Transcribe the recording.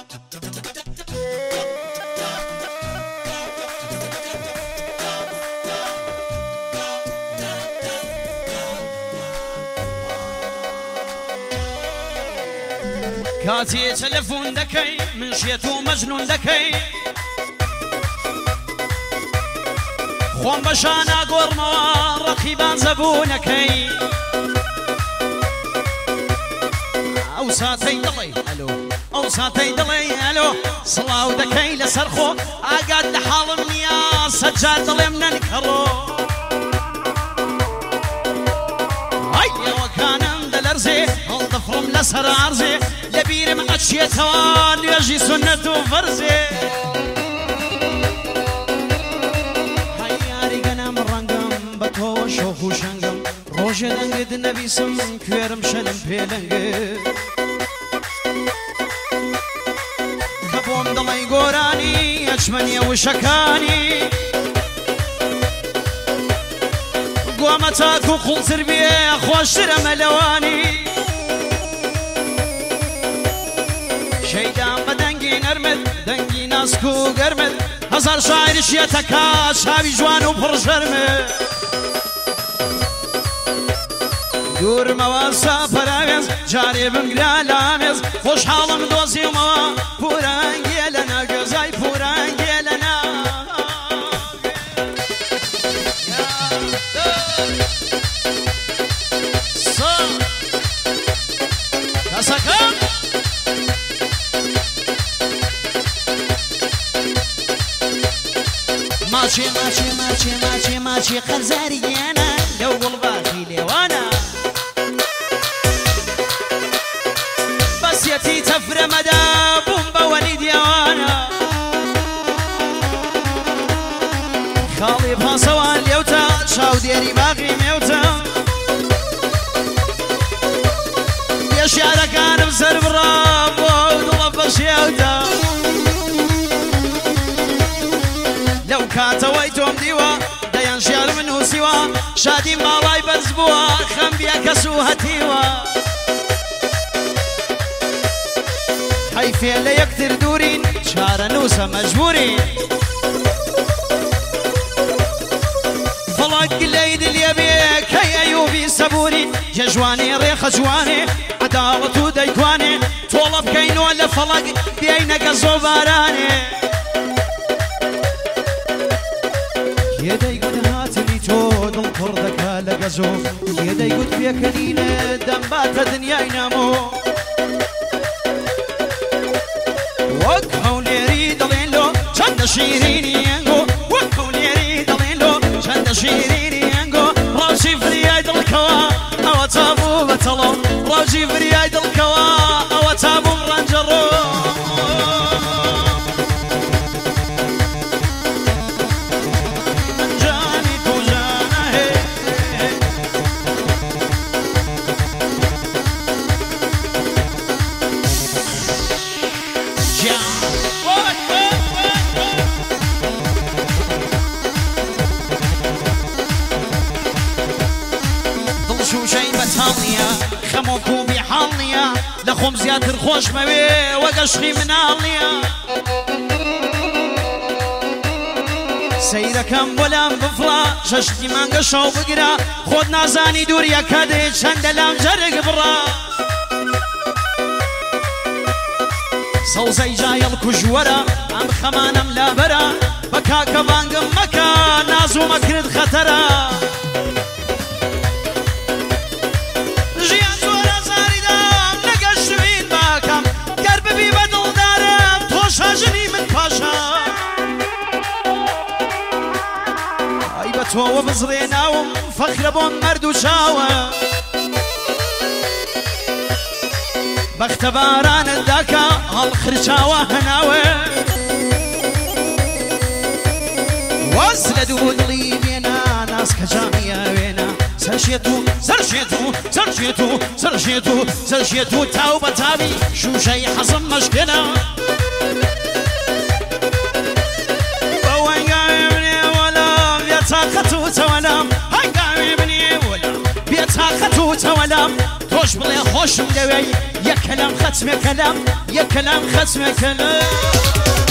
كاتي تلفون دكي من شيتو مجنون دكي خوان بشانا قرما رقيبان زبونكي او ساتي دلي الو او ساتي دلي الو صلاو دكي لسرخو اقاد لحالم يا سجاد دلي من انكرو هيا وكان دلرزي الضفرم لسر عرزي لبير مقدشي توان يجي سنة فرزي هياري قنام الرنقم بطو شوخو شنقم روجة دنقد النبي سم كويرم شلم بيلنقد كبوم دلي قوراني اجمني وشكاني قوامتاك وخل تربية خوش رملواني شيدان بدنگي نرمد دنگي ناسكو قرمد هزار شاعر شيتكا شابي جوان وبرشرمد دور مواسا براغز جاري بمقلا لامز خوش حالم دوزي وموا پورانگي لنا قزاي پورانگي لنا كاسكا ماشي ماشي ماشي ماشي ماشي خرزاري انا لو قلباتي ليوانا بس يتي تفر مدى بومبا وليد يوانا خالي بهاسوان ليوتا شاو ديري باقي ميوتا يا شعر كان بسر براب وضلب بشيوتا لو كاتويتم ديوا ديان شعر منه سوا شادي مالاي بزبوا خم بيا كسوها تيوا حيفي اللي يكتر دورين شعر نوسا مجبورين فلق الليد اليبيك هي ايوبي سبوري جواني ريخ جواني عداوة ديكواني طولب كينو ولا فلق بينك الزوباراني يدي قد هاتني تود القردك لقزو يدي قد فيك نينة دنبات دنيا ينامو وكهو يريد لينلو شند شيريني ينقو وكهو يريد لينلو شند شيريني ينقو راجي فريايد الكوا او تابو بطلو راجي فريايد الكوا او تابو مرنجرو خموكو بحالنيا لخوم زيادر خوش موي وقشخي من عالنيا سيركم بلام بفلا ششتي من قشو بقرا خود نازاني دوريا كادي چند لام جرق برا صوزي جاي الكجورة ام خمانم لا برا بكا كبانقم مكا نازو مكرد خطرا تو بزرينا وفخر بون مردو شاوة باختباران الداكا هالخرشاوة هناوة واسلدو دلي بينا ناس كجامية وينا سرشيتو سرشيتو سرشيتو سرشيتو سرشيتو تاوبة تابي شو شي حصم مشكلة بيتاخدو تولام هاي قاوي بني ولا بيتاخدو تولام تو خوش بڵێ خۆشم دەوێ یە کەلام خەچمە کەلام یە کەلام خەچمە کەلام